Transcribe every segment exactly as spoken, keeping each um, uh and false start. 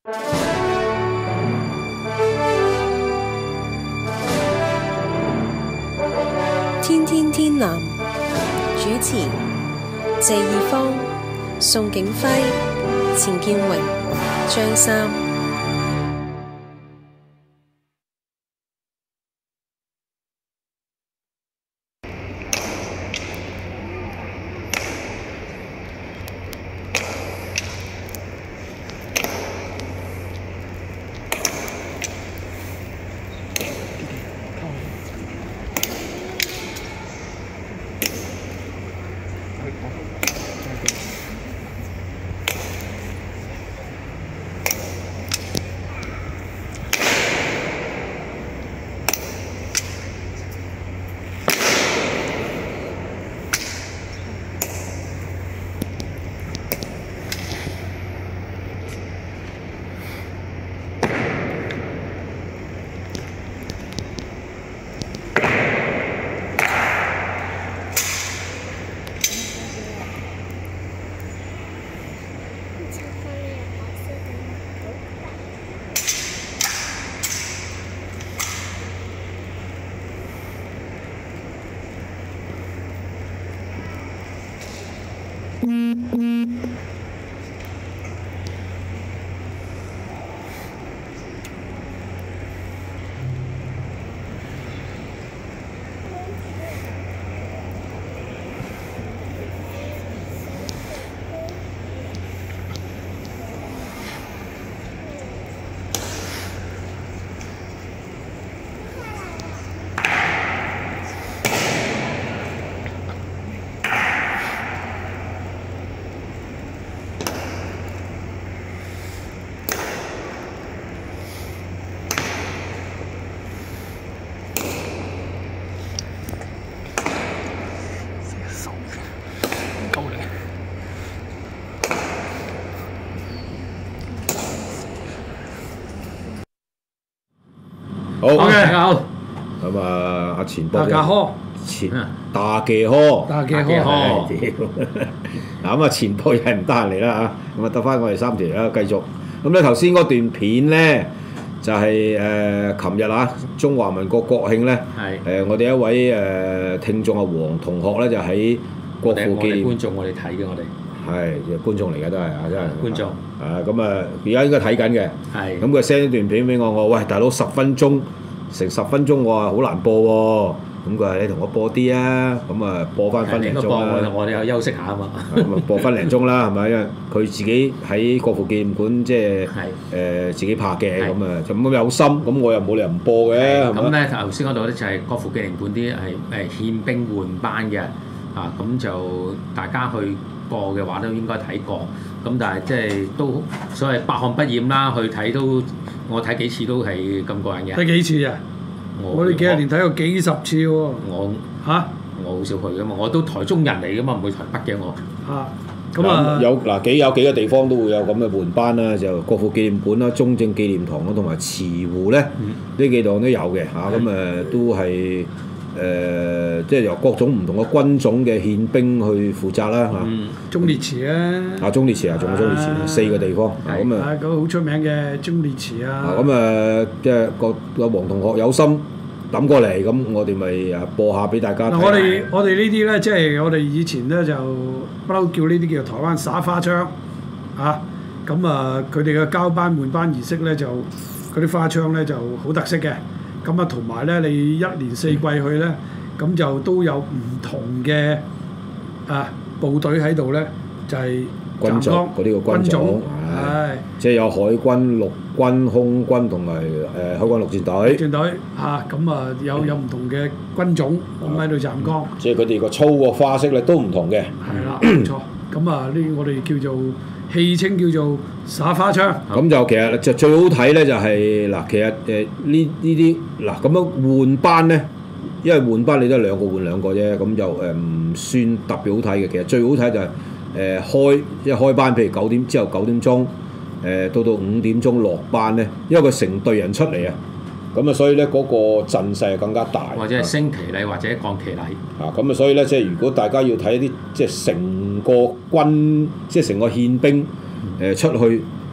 天天天藍主持謝義方、宋景輝、錢建榮、張三。 好，大家好。 咁啊，阿錢博大家好， 錢大嘅呵， 大嘅呵。 嗱咁啊，錢博又係唔得閒嚟啦嚇，咁啊得翻我哋三條啦，繼續。咁咧頭先嗰段片咧就係誒琴日啊，中華民國國慶咧，誒我哋一位誒聽眾阿黃同學咧就喺國父紀念。 觀眾，我哋睇嘅我哋。 係，觀眾嚟嘅都係啊，真係。 觀眾。 啊咁啊，而家應該睇緊嘅。 係。 咁佢 send 一段片俾我，我喂大佬十分鐘，成十分鐘我話好難播喎。咁佢話你同我播啲啊，咁啊播翻分零鐘啦。 我哋有休息下啊嘛。 咁啊播分零鐘啦，係咪？因為佢自己喺國父紀念館即係誒自己拍嘅，咁啊咁有心，咁我又冇理由唔播嘅。 咁咧頭先嗰度咧就係國父紀念館啲係誒憲兵換班嘅，啊咁就大家去過嘅話都應該睇過。咁但係即係都所謂百看不厭啦，去睇都我睇幾次都係咁過癮嘅。 睇幾次啊？我哋幾十年睇過幾十次喎。 我嚇我好少去噶嘛，我都台中人嚟噶嘛，唔會台北嘅我。 啊，咁啊有嗱幾有幾個地方都會有咁嘅換班啦，就國父紀念館啦、中正紀念堂啦，同埋慈湖咧，呢幾檔都有嘅嚇。咁誒都係。誒，即係由各種唔同嘅軍種嘅憲兵去負責啦嚇。 忠烈祠啊， 啊忠烈祠啊，仲有忠烈祠，四個地方。咁啊， 嗰個好出名嘅忠烈祠啊。 咁啊，即係個個黃同學有心抌過嚟，咁我哋咪啊播下俾大家睇。 嗱，我哋我哋呢啲咧，即係我哋以前咧就不嬲叫呢啲叫台灣耍花槍啊。咁啊，佢哋嘅交班換班儀式咧，就嗰啲花槍咧就好特色嘅。咁啊，同埋咧，你一年四季去咧，咁就都有唔同嘅啊部隊喺度咧，就係軍種嗰啲個軍種，係即係有海軍、陸軍、空軍同埋誒海軍陸戰隊。 戰隊嚇，咁啊有有唔同嘅軍種咁喺度站崗。 即係佢哋個操個花式咧都唔同嘅。 係啦，冇錯。咁啊，呢我哋叫做戲稱叫做耍花槍。 咁就其實就最好睇咧，就係嗱，其實誒呢呢啲嗱咁樣換班咧，因為換班你都係兩個換兩個啫，咁就誒唔算特別好睇嘅。其實最好睇就係誒開一開班，譬如九點之後九點鐘，誒到到五點鐘落班咧，因為佢成隊人出嚟啊。咁啊，所以咧嗰個陣勢更加大， 或者係升旗禮或者降旗禮。 啊，咁啊，所以咧，即係如果大家要睇一啲即係成個軍，即係成個憲兵誒、呃、出去誒、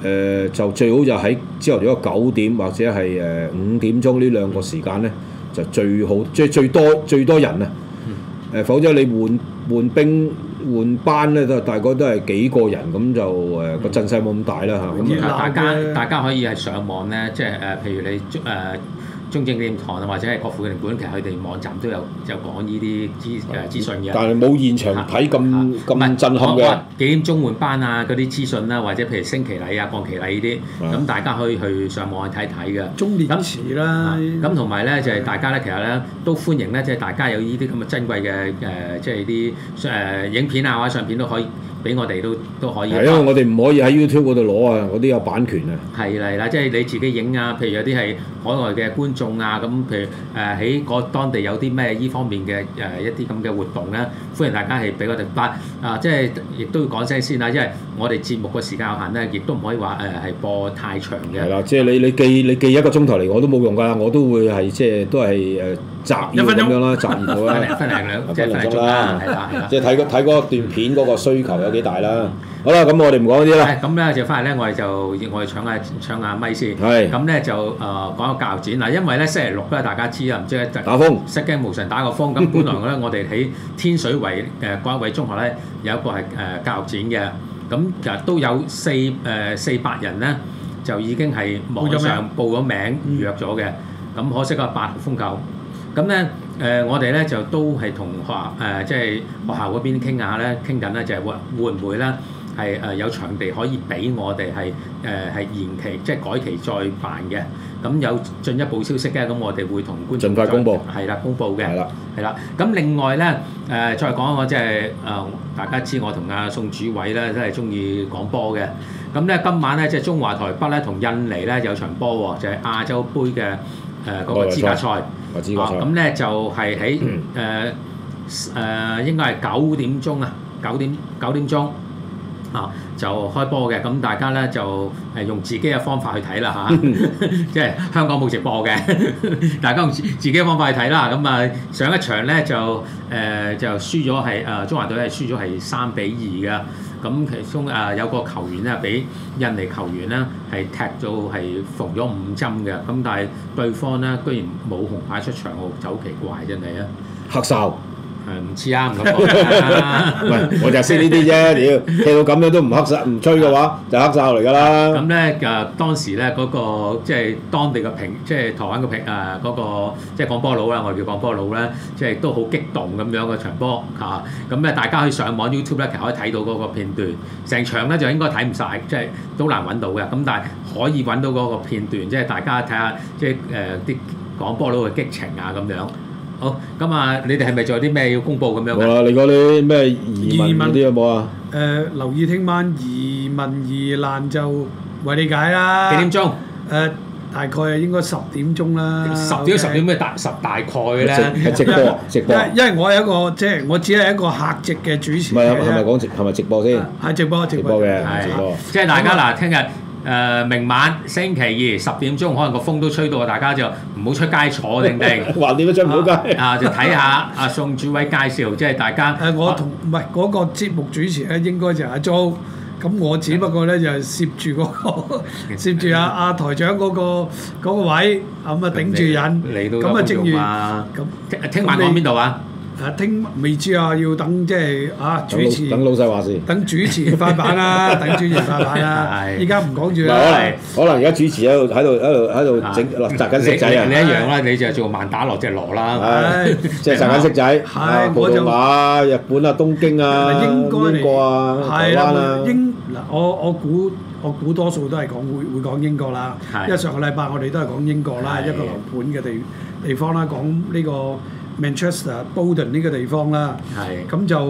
誒就最好就喺朝頭早九點或者係誒五點鐘呢兩個時間咧，就最好即係最多最多人啊！誒，否則你換換兵換班咧，都大概都係幾個人咁就誒個陣勢冇咁大啦嚇。咁大家大家可以係上網咧，即係誒，譬如你誒。中正紀念堂啊，或者係國父紀念館，其實佢哋網站都有有講呢啲資誒資訊嘅。但係冇現場睇咁咁震撼嘅。幾點鐘換班啊？嗰啲資訊啦，或者譬如升旗禮啊、降旗禮呢啲，咁大家可以去上網去睇睇嘅。 中年時啦。 咁同埋咧就係大家咧，其實咧都歡迎咧，即係大家有呢啲咁嘅珍貴嘅誒，即係啲誒影片啊或者相片都可以。俾我哋都都可以，因為我哋唔可以喺 YouTube 嗰度攞啊，嗰啲有版權啊。係啦係啦，即係你自己影啊，譬如有啲係海外嘅觀眾啊，咁譬如誒喺個當地有啲咩依方面嘅誒一啲咁嘅活動咧，歡迎大家係俾我哋發啊，即係亦都要講聲先啦，因為我哋節目嘅時間有限咧，亦都唔可以話誒係播太長嘅。係啦，即係你你記你記一個鐘頭嚟，我都冇用㗎，我都會係即係都係誒摘要咁樣啦，摘要到啦，分零兩即係分零鐘啦，係啦係啦，即係睇嗰睇嗰段片嗰個需求有幾大啦。好啦，咁我哋唔講呢啲啦。咁咧就翻嚟咧，我哋就我哋搶下搶下咪先。係。咁咧就誒講個教育展嗱，因為咧星期六咧大家知啊，唔知打風，失驚無神打個風。咁本來咧我哋喺天水圍誒嗰一位中學咧有一個係誒教育展嘅，咁其實都有四誒四百人咧就已經係網上報咗名預約咗嘅。咁可惜個八號風球。咁咧誒我哋咧就都係同學校誒即係學校嗰邊傾下咧，傾緊咧就係會會唔會咧？係誒有場地可以俾我哋係誒係延期，即係改期再辦嘅。咁有進一步消息嘅，咁我哋會同觀眾盡快公佈。係啦，公佈嘅。係啦，係啦。咁另外咧誒，再講一個即係誒，大家知我同阿宋主委咧都係中意講波嘅。咁咧今晚咧即係中華台北咧同印尼咧有場波喎，就係亞洲杯嘅誒嗰個資格賽。資格賽。咁咧就係喺誒誒應該係九點鐘啊，九點九點鐘。啊，就開波嘅，咁大家咧就誒用自己嘅方法去睇啦嚇，即係香港冇直播嘅，大家用自己嘅方法去睇啦。咁啊上一場咧就誒、呃、就輸咗係誒中華隊係輸咗係三比二嘅，咁其中誒有個球員咧俾印尼球員咧係踢到係縫咗五針嘅，咁但係對方咧居然冇紅牌出場，就好奇怪真係啊！黑哨。誒唔似啊，唔敢講啊！唔係，我就識呢啲啫。屌，踢到咁樣都唔黑哨，唔吹嘅話就黑哨嚟㗎啦。咁咧誒，當時咧嗰個即係當地嘅評，即係台灣嘅評誒嗰個即係講波佬啦，我哋叫講波佬咧，即係都好激動咁樣嘅場波嚇。咁咧大家可以上網 YouTube 咧，其實可以睇到嗰個片段。成場咧就應該睇唔晒，即係都難揾到嘅。咁但係可以揾到嗰個片段，即係大家睇下即係誒啲講波佬嘅激情啊咁樣。好，咁啊，你哋係咪仲有啲咩要公佈咁樣？冇啦，你嗰啲咩移民嗰啲有冇啊？誒、呃，留意聽晚移民疑難就為你解啦。幾點鐘？誒、呃，大概係應該十點鐘啦。十點十點咩大十大概咧？係直播直播。因為我係一個即係、就是、我只係一個客席嘅主持。唔係係咪講直係咪直播先？係直播直播嘅，直播。即係大家嗱，聽日。誒、呃、明晚星期二十點鐘，可能個風都吹到，大家就唔好出街坐定定。橫掂都出唔到街。啊，就睇下阿宋主委介紹，即係大家。誒、呃，我同唔係嗰個節目主持咧，應該就係阿 Jo。咁我只不過咧就係攝住嗰個，攝住阿阿台長嗰、嗰個嗰、嗰個位，咁啊頂住癮。你都咁啊，正如咁。聽晚講邊度啊？誒聽未知啊，要等即係啊主持等老細話事，等主持發版啦，等主持發版啦。依家唔講住啦。可能可能而家主持喺度喺度喺度喺度整落擲緊色仔啊！你一樣啦，你就做萬打落隻螺啦。係，即係擲緊色仔。係，葡萄牙、日本啊、東京啊、英國啊、台灣啊。英嗱，我我估我估多數都係講會會講英國啦。因為上個禮拜我哋都係講英國啦，一個樓盤嘅地地方啦，講呢個。Manchester、Bolton 呢個地方啦，係咁就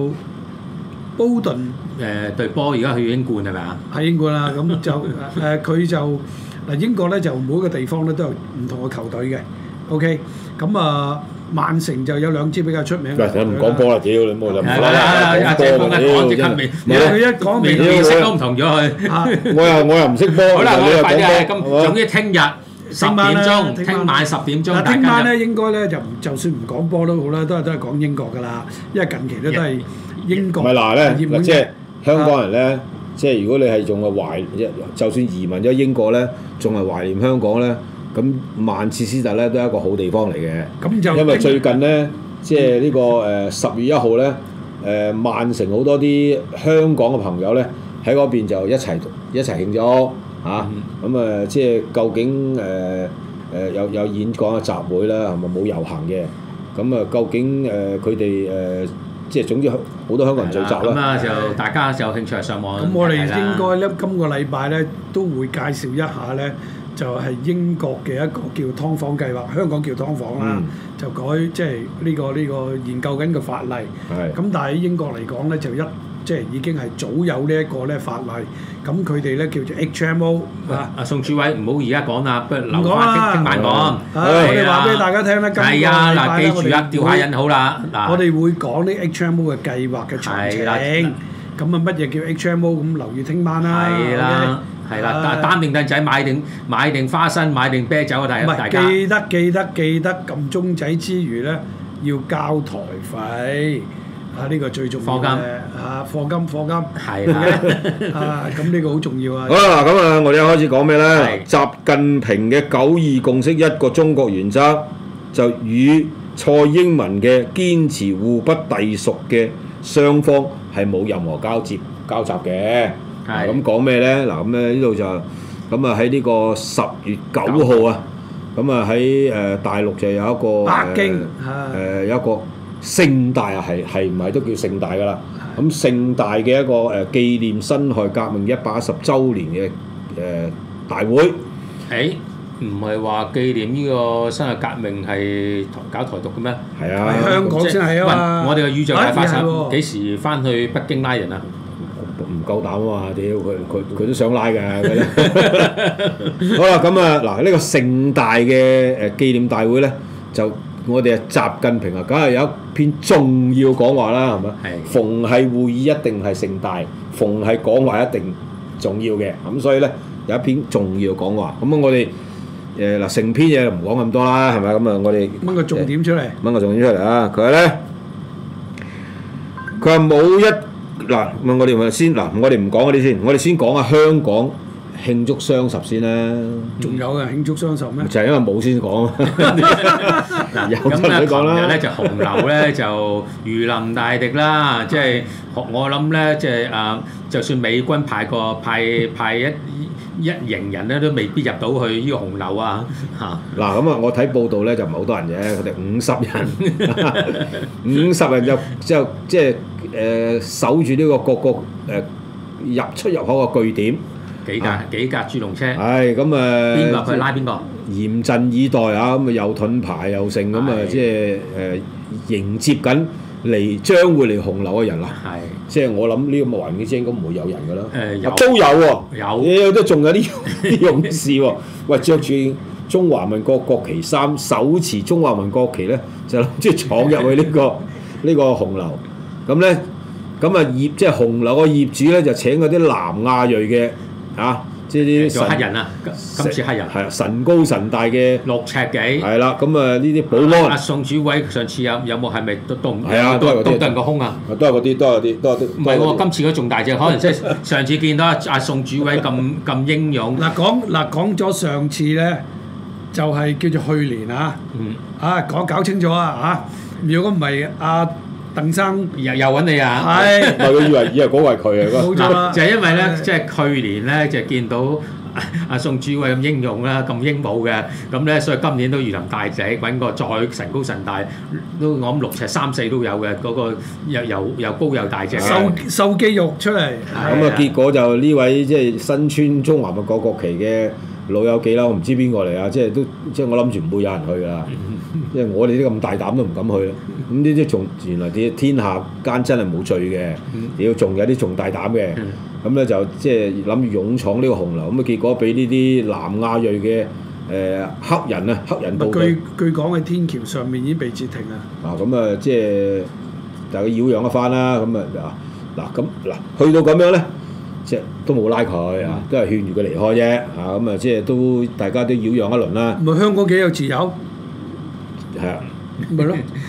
Bolton 誒隊波而家去英冠係咪啊？係英冠啦，咁就誒佢就嗱英國咧就每一個地方咧都有唔同嘅球隊嘅 ，OK，咁啊曼城就有兩支比較出名。嗱，唔講波啦，屌你冇就唔講啦，阿姐講一講即刻未，佢一講未面色都唔同咗佢。我又我又唔識波，好啦，我快啲啊！咁總之聽日。十點鐘，聽晚十點鐘。聽晚咧應該咧就就算唔講波都好啦，都係都係講英國噶啦，因為近期咧都係英國。唔係嗱咧，即係香港人咧即係如果你係仲係懷，就算移民咗英國咧，仲係懷念香港咧，咁曼徹斯特咧都係一個好地方嚟嘅。 咁就因為最近咧，即係呢個誒十月一號咧，誒曼城好多啲香港嘅朋友咧喺嗰邊就一齊一齊慶祝嚇，咁啊即係究竟誒誒有有演講嘅集會啦，係咪冇遊行嘅？咁啊究竟誒佢哋誒即係總之好多香港人聚集啦。 咁啊就大家有興趣上網。 咁我哋應該咧，今個禮拜咧都會介紹一下咧，就係英國嘅一個叫劏房計劃，香港叫劏房啦， 嗯、就改即係呢個呢、呢個研究緊嘅法例。 係。咁但係喺英國嚟講咧，就一即係已經係早有呢一個咧法例。咁佢哋咧叫做 H M O 啊。阿宋主委唔好而家講啦，不如留翻聽聽晚講。 我哋話俾大家聽咧，今個禮係啊，嗱， 拜記住啦，調下引好啦。嗱， 我哋會講啲 H M O 嘅計劃嘅詳情。咁啊，乜嘢叫 H M O？咁留意聽晚啦。 係啦，係啦，擔定凳仔買定買定花生買定啤酒啊！大家記得記得記得撳鐘仔之餘咧，要交台費啊！呢個最重要嘅啊，課金課金係啦啊！咁呢個好重要啊！ 好啦，咁啊，我哋開始講咩咧？習近平嘅九二共識一個中國原則就與蔡英文嘅堅持互不隸屬嘅雙方係冇任何交接交集嘅。係咁講咩咧？嗱咁咧呢度就咁啊喺呢個十月九號啊，咁啊喺誒大陸就有一個北京誒有一個盛大啊，係係唔係都叫盛大噶啦？咁盛大嘅一個誒紀念辛亥革命一百一十週年嘅誒大會。 誒唔係話紀念呢個辛亥革命係搞台獨嘅咩？ 係啊， 香港先係啊嘛。 我哋嘅宇宙大發神幾時翻去北京拉人啊？ 唔夠膽啊嘛！屌佢佢佢都想拉㗎。好啦，咁啊嗱，呢個盛大嘅誒紀念大會咧，就我哋啊習近平啊，梗係有一篇重要講話啦，係咪？係。逢係會議一定係盛大，逢係講話一定重要嘅。咁所以咧有一篇重要講話。咁啊，我哋誒嗱成篇嘢唔講咁多啦，係咪？咁啊，我哋掹個重點出嚟。掹個重點出嚟啊！佢話咧，佢話冇一。嗱，咁我哋咪先嗱，我哋唔講嗰啲先，我哋先講下香港慶祝雙十先啦。 仲有嘅慶祝雙十咩？ 就係因為冇先講。 嗱，咁啊，琴日咧就紅樓咧就如臨大敵啦，即係我諗咧，即係啊，就算美軍派個派派一一營人咧，都未必入到去呢個紅樓啊嚇。嗱， 咁啊，我睇報道咧就唔係好多人嘅，佢哋五十人，五十人就就即係。誒、呃、守住呢個各個誒、呃、入出入口嘅據點， 幾架、啊、幾架豬籠車， 係咁誒， 邊個去拉邊個？ 嚴陣以待啊！咁啊又盾牌又剩咁啊，即係誒迎接緊嚟將會嚟紅樓嘅人啦。係，即係我諗呢個環境之應該唔會有人㗎啦。誒、呃、有都有喎、啊，有，有都仲有啲啲勇士喎、啊。喂，著住中華民國國旗衫，手持中華民國旗咧，就諗住闖入去呢、這個呢、這個紅樓。咁咧，咁啊業即係紅樓個業主咧，就請嗰啲南亞裔嘅啊，即係啲黑人啊，今次黑人係啊，神高神大嘅六尺幾係啦，咁啊呢啲保安阿宋主委上次有有冇係咪都都唔係啊，都係嗰啲都係個胸啊， 都係嗰啲，都係嗰啲，都係啲。 唔係喎，今次佢仲大隻，可能即係上次見到阿阿宋主委咁咁英勇。 嗱講嗱講咗上次咧，就係叫做去年啊，嗯啊講搞清楚啊嚇，如果唔係阿鄧生又又揾你啊！ 係， 唔係佢以為以為嗰個係佢啊！ 冇錯啦， 就係因為咧，即係去年咧就見到阿宋主委咁英勇啦，咁英武嘅，咁咧所以今年都如臨大敵，揾個再神高神大，都我諗六尺三四都有嘅，嗰個又又又高又大隻， 瘦瘦肌肉出嚟。 咁啊，結果就呢位即係身穿中華民國國旗嘅老友記啦，我唔知邊個嚟啊！即係都即係我諗住唔會有人去㗎啦，因為我哋啲咁大膽都唔敢去啦。咁呢啲仲原來啲天下間真係冇罪嘅，要仲有啲仲大膽嘅。咁咧就即係諗住勇闖呢個紅樓，咁啊結果俾呢啲南亞裔嘅誒黑人啊，黑人部隊。據據講喺天橋上面已經被截停啦。 啊，咁啊即係大家擾攘一番啦。咁啊嗱嗱咁嗱，去到咁樣咧。即係都冇拉佢啊，都係勸住佢離開啫。啊，咁啊，即係都大家都擾攘一輪啦。 唔係香港幾有自由？ 係啊， 咪咯。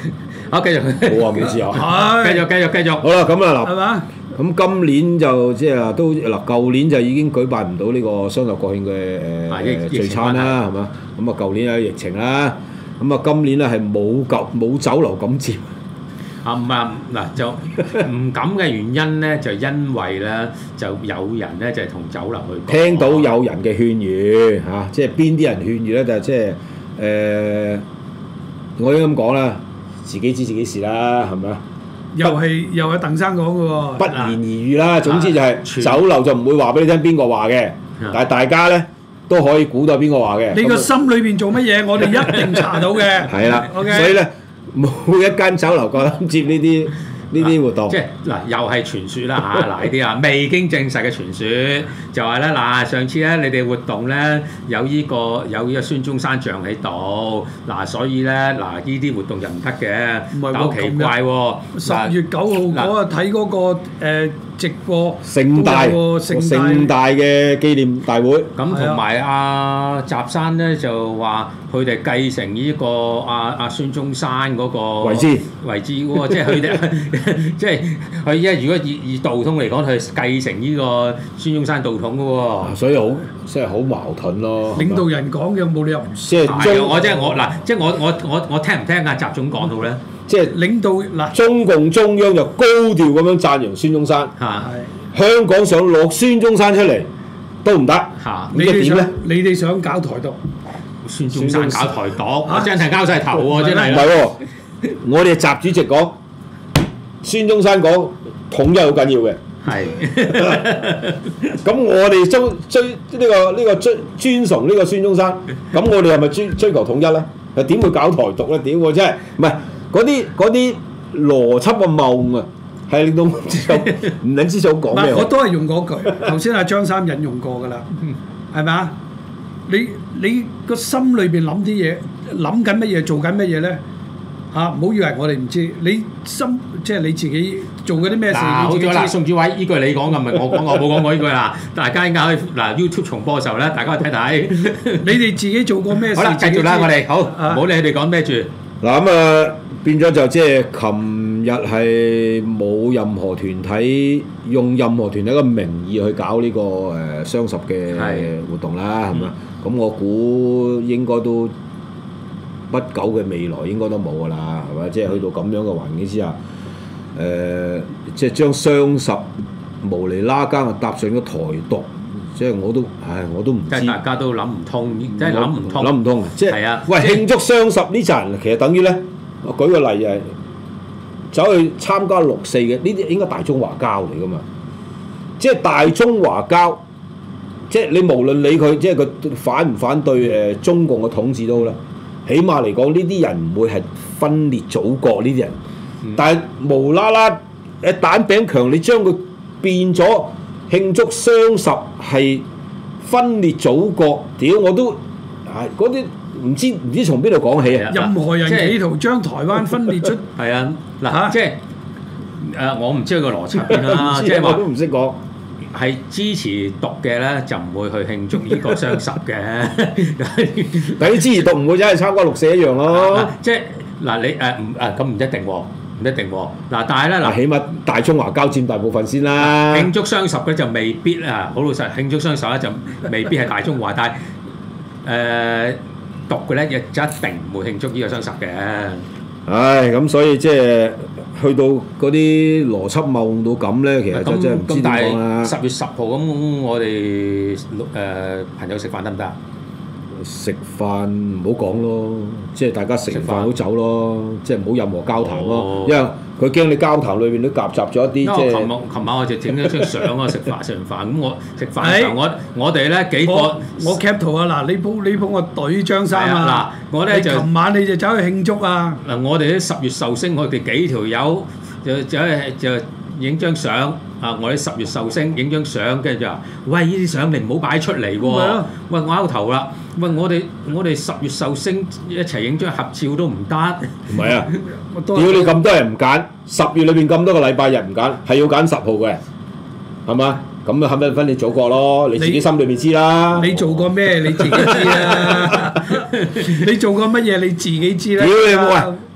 好，繼續。 冇話冇自由。 係繼續繼續繼續。 好啦，咁啊嗱。 係嘛？ 咁今年就即係都嗱，舊年就已經舉辦唔到呢個雙十國慶嘅啊誒疫聚餐啦，係嘛？咁啊，舊年有疫情啦，咁啊，今年咧係冇舊冇酒樓敢接。 啊唔係嗱，就唔敢嘅原因咧，就因為咧就有人咧就係同酒樓去講聽到有人嘅勸喻嚇、啊，即係邊啲人勸喻咧？就係即係誒，我應該咁講啦，自己知自己事啦，係咪啊？ 又係又係鄧生講嘅喎。 不言而喻啦，總之就係、 全酒樓就唔會話俾你聽邊個話嘅，但係大家咧都可以估到邊個話嘅。 你個心裏邊做乜嘢，我哋一定查到嘅。 係啦 OK 所以咧冇一間酒樓夠膽接呢啲呢啲活動。 即係嗱，又係傳說啦嚇，嗱呢啲啊未經證實嘅傳說，就係咧嗱，上次咧你哋活動咧有呢個有呢個孫中山像喺度，嗱所以咧嗱呢啲活動就唔得嘅， 唔係喎好奇怪喎！ 十月九號嗰日睇嗰個誒直播， 盛大都有喎盛大盛大嘅紀念大會。 咁同埋阿習山咧就話佢哋繼承呢個阿阿孫中山嗰個遺志遺志喎，即係佢哋即係佢依家如果以以道統嚟講，佢繼承呢個孫中山道統嘅喎。 啊所以好即係好矛盾咯。 領導人講嘅冇理由唔即係係啊中我即係我嗱，即係我我我我聽唔聽阿習總講到咧即係領導嗱中共中央就高調咁樣讚揚孫中山， 嚇係香港想攞孫中山出嚟都唔得。 嚇， 你哋咁即係點咧想？你哋想搞台獨， 孫中山搞台獨，我真係交晒頭喎，真唔係係喎，我哋習主席講，孫中山講統一好緊要嘅。 係咁我哋追追呢、個呢、個追尊崇呢個孫中山，咁我哋係咪追追求統一咧？又點會搞台獨咧？屌我真係唔係嗰啲嗰啲邏輯嘅謬誤啊，係令到唔知道唔撚知道講咩唔係我好。 都係用嗰句，頭先阿張三引用過㗎啦，係咪啊？你你個心裏邊諗啲嘢，諗緊乜嘢，做緊乜嘢咧？嚇，唔好以為我哋唔知，你心即係你自己做嗰啲咩事， 嗱，好咗啦， 你自己知。 宋志偉呢句你講嘅，唔係我講，我冇講過呢句啦。大家應該可以嗱 YouTube 重播嘅時候咧，大家可以睇睇。 你哋自己做過咩事？ 好啦，繼續啦， 自己知我哋好， 啊唔好理佢哋講咩住。 嗱咁啊，變咗就即係琴日係冇任何團體用任何團體嘅名義去搞呢、個誒、呃、雙十嘅係活動啦，係咪？咁、我估應該都不久嘅未來應該都冇㗎啦，係咪？即係去到咁樣嘅環境之下，誒、即係將雙十無厘啦更啊搭上咗台獨，即係我都唉我都唔知即係。大家都諗唔通，真係諗唔通。 諗唔通，即係係啊喂即係慶祝雙十呢陣，其實等於咧，我舉個例就係走去參加六四嘅呢啲應該大中華膠嚟噶嘛，即係大中華膠，即係你無論理佢即係佢反唔反對誒、呃中共嘅統治都好啦，起碼嚟講呢啲人唔會係分裂祖國呢啲人， 嗯但係無啦啦誒蛋餅強，你將佢變咗慶祝雙十係分裂祖國，屌我都係嗰啲唔知唔知從邊度講起啊！ 任何人即係企圖將台灣分裂出， 係啊，嗱， 嚇即係誒，我唔知佢個邏輯邊啦， 唔知我即係話都唔識講。 係支持獨嘅咧，就唔會去慶祝呢個雙十嘅。 但係啲支持獨唔會真係參加六四一樣咯。 即係嗱，你誒唔誒咁唔一定喎，唔一定喎。嗱，但係咧嗱， 嗱， 起碼大中華膠佔大部分先啦。 慶祝雙十嘅就未必啊，好老實，慶祝雙十咧就未必係大中華，但係誒獨嘅咧亦就一定唔會慶祝呢個雙十嘅。 唉，咁所以即係去到嗰啲邏輯謬誤到咁咧，其實就真係唔知點咁但講啦係。十月十號咁，我哋誒朋友食飯得唔得啊？ 食飯唔好講咯，即係大家食完飯好走咯，即係唔好任何交談咯， 哦因為佢驚你交談裏邊都夾雜咗一因啲即係為我琴晚琴晚我就整咗張相啊，食飯食完飯咁我食飯嘅時候，我我哋咧幾個我我 cap 圖啊！嗱，你鋪你鋪我懟張衫係啊啊！ 嗱我咧就你琴晚你就走去慶祝啊！ 嗱，我哋啲十月壽星，我哋幾條友就就就影張相啊！我啲十月壽星影張相，跟住就話：喂，呢啲相你唔好擺出嚟咪係喎咯！ 喂，我拗頭啦！喂，我哋我哋十月壽星一齊影張合照都唔得。 唔係啊！ 我都屌你咁多人唔揀，十月裏邊咁多個禮拜日唔揀，係要揀十號嘅，係嘛？咁啊，肯定分你祖國咯，你自己心裏面知啦。 你做過咩你自己知啦，你做過乜嘢你自己知啦。 屌你喂！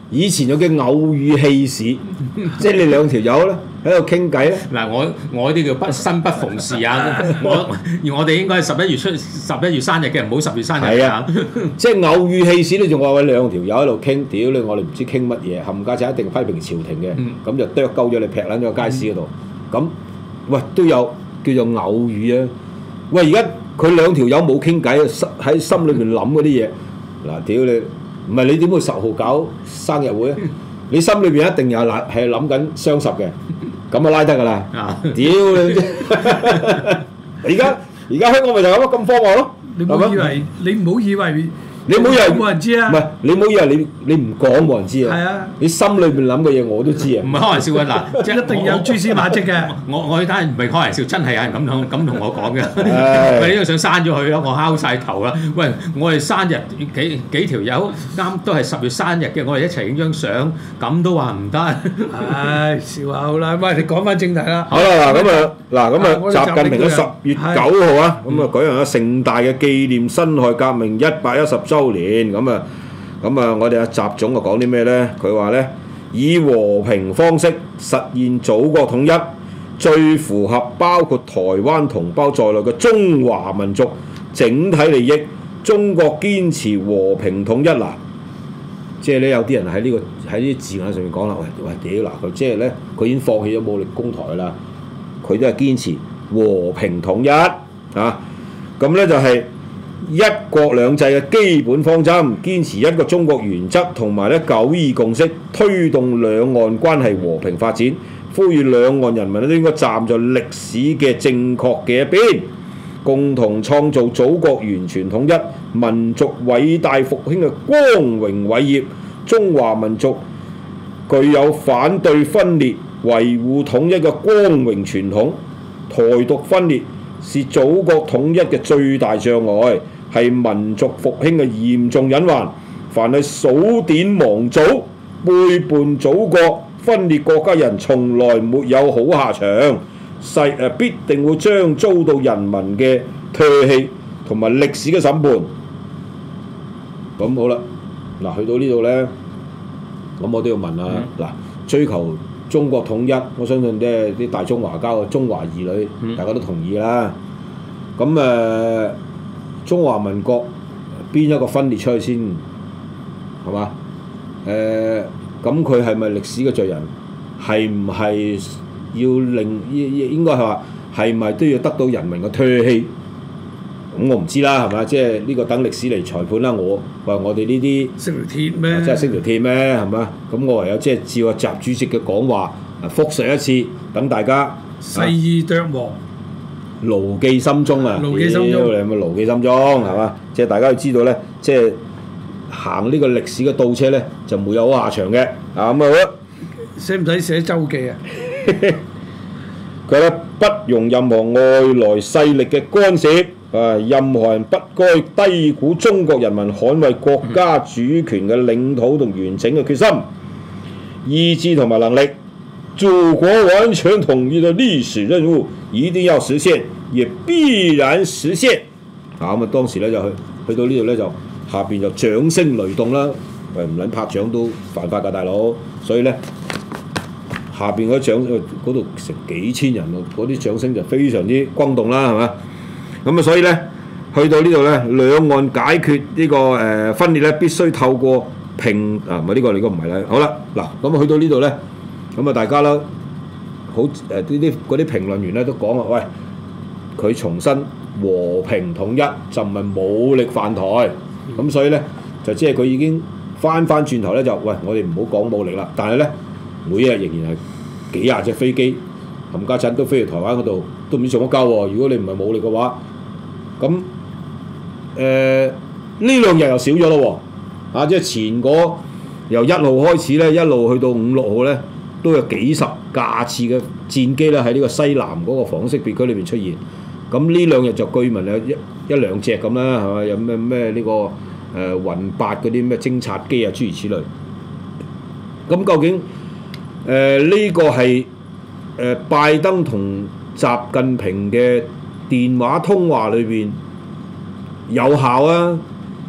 以前有叫偶遇戲市，即係你兩條友咧喺度傾偈咧。 嗱，我我啲叫不生不逢時啊！我我哋應該係十一月出十一月生日嘅，唔好十月生日係啊！即係偶遇戲市，你仲話喂兩條友喺度傾，屌你我哋唔知傾乜嘢，冚家就一定批評朝廷嘅，咁、嗯、就剁鳩咗你劈撚咗個街市嗰度。咁喂都有叫做偶遇啊！喂而家佢兩條友冇傾偈，喺心裏邊諗嗰啲嘢。嗱，屌你！唔係你點會十號搞生日會啊？你心裏邊一定有諗係諗緊雙十嘅，咁啊拉得㗎啦！屌你！而家而家香港咪就咁咁荒謬咯？ 你唔好以為你唔好以為你唔好以為冇人知啊！ 唔係你唔好以為你你唔講冇人知啊！ 係啊！ 你心裏邊諗嘅嘢我都知啊！ 唔係開玩笑啊！嗱，即係一定有蛛絲馬跡嘅。 我我呢單唔係開玩笑，真係有人咁同咁同我講嘅。喂，呢個想刪咗佢咯，我敲晒頭啦！喂，我哋生日幾幾條友啱都係十月生日嘅，我哋一齊影張相，咁都話唔得。 唉，笑下好啦。喂，你講翻正題啦。 好啦，嗱咁啊，嗱咁啊，習近平喺十月九號啊，咁啊舉行咗盛大嘅紀念辛亥革命一百一十週年，咁啊，咁啊，我哋阿習總啊講啲咩咧？佢話咧，以和平方式實現祖國統一，最符合包括台灣同胞在內嘅中華民族整體利益。中國堅持和平統一嗱，即係咧有啲人喺呢、這個喺啲字眼上面講啦，喂喂屌嗱，佢即係咧佢已經放棄咗武力攻台啦，佢都係堅持和平統一啊，咁咧就係一國兩制嘅基本方針，堅持一個中國原則同埋咧九二共識，推動兩岸關係和平發展，呼籲兩岸人民都應該站在歷史嘅正確嘅一邊，共同創造祖國完全統一、民族偉大復興嘅光榮偉業。中華民族具有反對分裂、維護統一嘅光榮傳統。台獨分裂是祖國統一嘅最大障礙，係民族復興嘅嚴重隱患。凡係數典忘祖、背叛祖國、分裂國家人，從來沒有好下場。勢誒必定會將遭到人民嘅唾棄同埋歷史嘅審判。咁好啦，嗱去到呢度呢，咁我都要問啊，嗱、嗯、追求中國統一，我相信即係啲大中華交嘅中華兒女，嗯、大家都同意啦。咁誒、呃，中華民國邊一個分裂出去先係嘛？誒，咁佢係咪歷史嘅罪人？係唔係？要令應應該係話係咪都要得到人民嘅唾棄？咁我唔知啦，係咪？即係呢個等歷史嚟裁判啦。我話我哋呢啲識條鐵咩？ 即係識條鐵咩？係咪？咁我唯有即係照阿習主席嘅講話，復述一次，等大家誓意啄黃， 牢記心中啊！ 牢記心中， 你有冇牢記心中係嘛？即係大家要知道咧，即係行呢個歷史嘅倒車咧，就冇有好下場嘅。啊咁啊， 使唔使寫周記啊？ 佢咧不容任何外來勢力嘅干涉，啊！任何人不該低估中國人民捍衛國家主權嘅領土同完整嘅決心、意志同埋能力。祖國完全統一嘅歷史任務一定要實現，也必然實現。啊咁啊，當時咧就去去到呢度咧就下邊就掌聲雷動啦，喂唔撚拍掌都犯法㗎大佬，所以咧。下邊嗰啲掌嗰度成幾千人喎，嗰啲掌聲就非常之轟動啦，係嘛？咁啊，所以咧去到呢度咧，兩岸解決呢、這個誒、呃、分裂咧，必須透過平啊，唔係呢個，你個唔係啦。好啦，嗱咁啊，去到呢度咧，咁啊，大家啦，好誒呢啲嗰啲評論員咧都講話，喂，佢重新和平統一就唔係武力犯台，咁、嗯、所以咧就即係佢已經翻翻轉頭咧就喂，我哋唔好講武力啦，但係咧。每一日仍然係幾廿隻飛機，冚家鏟都飛去台灣嗰度，都唔知做乜交喎。如果你唔係武力嘅話，咁誒呢兩日又少咗咯喎。啊，即係前嗰由一號開始咧，一路去到五六號咧，都有幾十架次嘅戰機咧喺呢個西南嗰個防空識別區裏邊出現。咁呢兩日就據聞有一一兩隻咁啦，係嘛？有咩咩呢個誒、呃、雲八嗰啲咩偵察機啊，諸如此類。咁究竟？誒呢、呃這個係誒、呃、拜登同習近平嘅電話通話裏邊有效啊，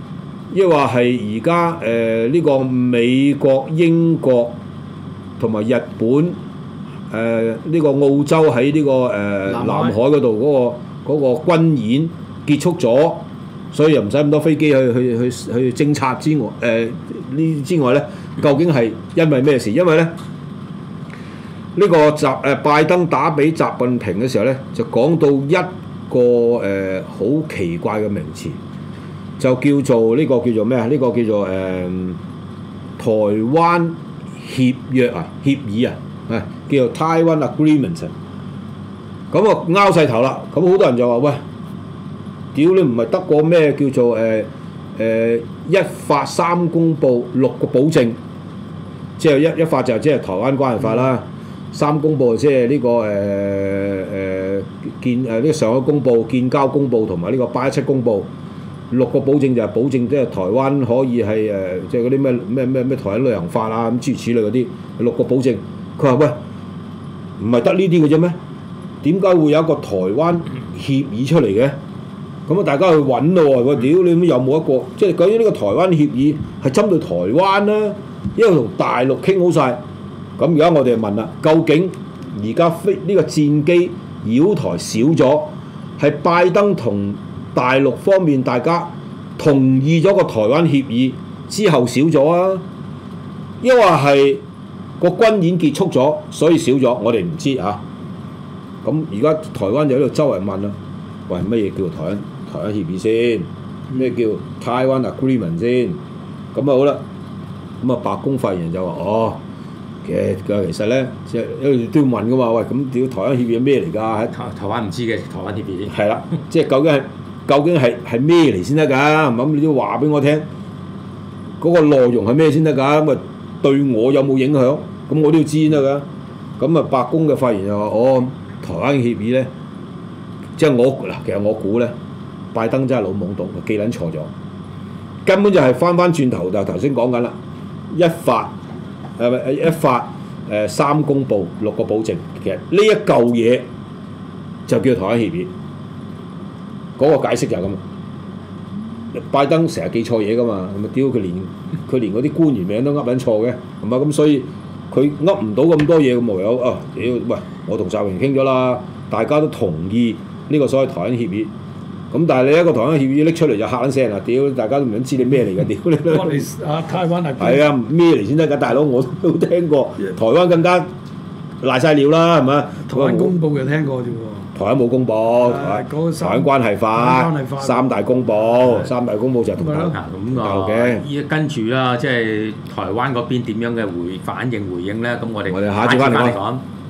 抑或係而家誒呢個美國、英國同埋日本誒呢、呃呢個澳洲喺呢、呢個誒、呃、 南海南海嗰度嗰個嗰、嗰個軍演結束咗，所以又唔使咁多飛機去去去去偵察之外，誒呢之外咧，究竟係因為咩事？因為咧呢、呢個習誒、呃、拜登打俾習近平嘅時候咧，就講到一個誒好、呃、奇怪嘅名詞。就叫做呢、這個叫做咩啊？呢、這個叫做誒、呃、台灣協約啊，協議啊，係叫做 Taiwan Agreement。咁啊，拗晒頭啦！咁好多人就話：喂，屌你唔係得個咩叫做誒誒、呃呃、一法三公佈六個保證，即係一一法就即係台灣關係法啦，三公佈即係呢、這個誒誒、呃、建誒呢個上海公佈、建交公佈同埋呢個八一七公佈。六個保證就係保證，即係台灣可以係誒、呃，即係嗰啲咩咩咩咩台灣旅行法啊咁諸如此類嗰啲六個保證。佢話：喂，唔係得呢啲嘅啫咩？點解會有一個台灣協議出嚟嘅？咁啊，大家去揾咯喎！我屌你有冇一個？即係究竟呢個台灣協議係針對台灣啦，因為同大陸傾好晒。咁而家我哋就問啦，究竟而家飛呢個戰機繞台少咗，係拜登同大陸方面大家同意咗個台灣協議之後少咗啊，因為係個軍演結束咗，所以少咗，我哋唔知嚇。咁而家台灣就喺度周圍問啦，喂，乜嘢叫台灣台灣協議先？咩叫 Taiwan Agreement 先？咁啊好啦，咁啊白宮發言人就話：哦，其實其實咧，即係因為都要問噶嘛，喂，咁屌台灣協議係咩嚟㗎？喺台台灣唔知嘅台灣協議先。 係啦，即係究竟係。究竟係係咩嚟先得㗎？咁你都話俾我聽，嗰、那個內容係咩先得㗎？咁啊對我有冇影響？咁我都要知先得㗎。咁啊白宮嘅發言就話：哦，台灣協議咧，即係我嗱，其實我估咧，拜登真係老懵懂，記撚錯咗，根本就係翻翻轉頭就頭先講緊啦，一法係咪一法誒、呃、三公佈六個保證，其實呢一嚿嘢就叫台灣協議。嗰個解釋就係咁，拜登成日記錯嘢噶嘛，咁啊屌佢連佢連嗰啲官員名都噏緊錯嘅，係嘛？咁所以佢噏唔到咁多嘢，咁唯有啊屌喂，我同習近平傾咗啦，大家都同意呢個所謂台灣協議，咁但係你一個台灣協議拎出嚟就嚇撚死人啦，屌大家都唔想知你咩嚟㗎，屌你！ 我哋啊台灣係係啊咩嚟先得㗎，大佬我都聽過，台灣更加賴晒料啦，係咪？ 台灣公佈就聽過啫喎。 台灣冇公佈，台灣關係法三大公佈，三大公佈就同大陸咁嘅。依跟住啦，即係台灣嗰邊點樣嘅回反應回應咧？咁我哋我哋下一節翻嚟講。